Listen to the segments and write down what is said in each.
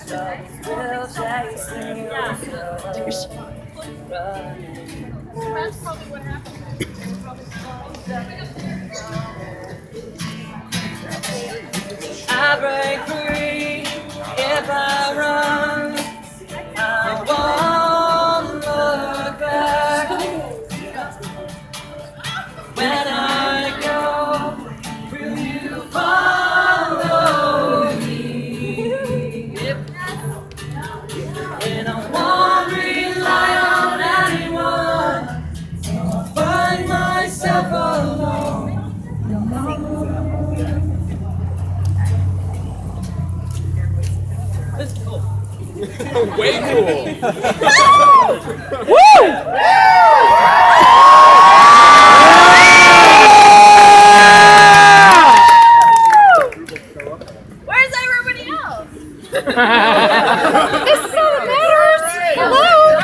will chase me. That's probably what happened. I break free if I run. I won't look back. When I go, will you follow me? And I won't rely on anyone. I'll find myself alone. Way cool! Woo! Where's everybody else? This is all that matters. Hello.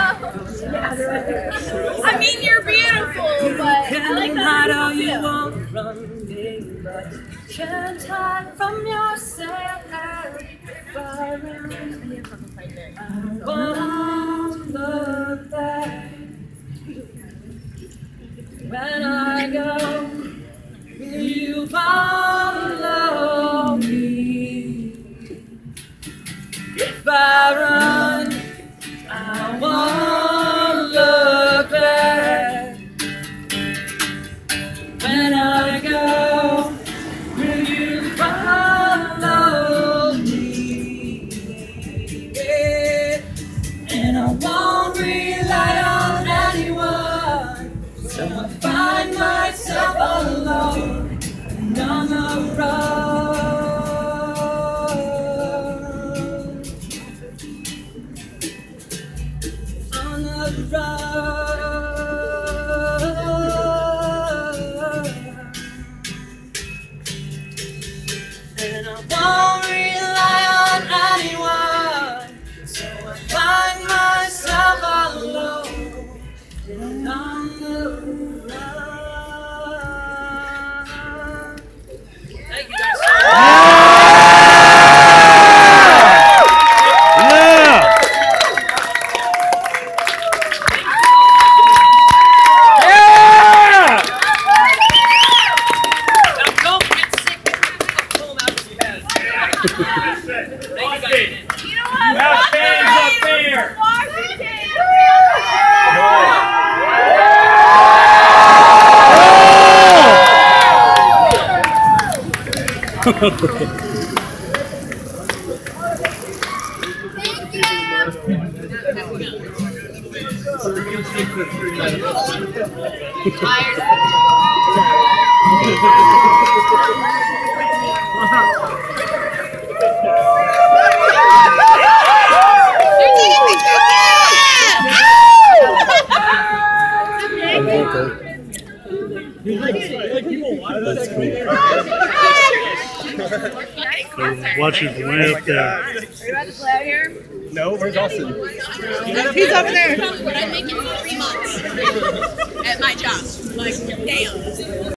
I mean, you're beautiful, but I like that. You won't run me, but can't hide from yourself. I won't look back. When I go, will you follow me? If I run, I won't look back. When I go, will you follow me? Yeah. And I won't rely on anyone, so I find myself alone and on the road. On the road. And I won't rely on anyone, so I find myself alone and on the run. Thank you guys. That's cool. Watching from way up there. Are you about to play out here? No, where's Austin? He's over there. But I'm making 3 months at my job. Like, damn.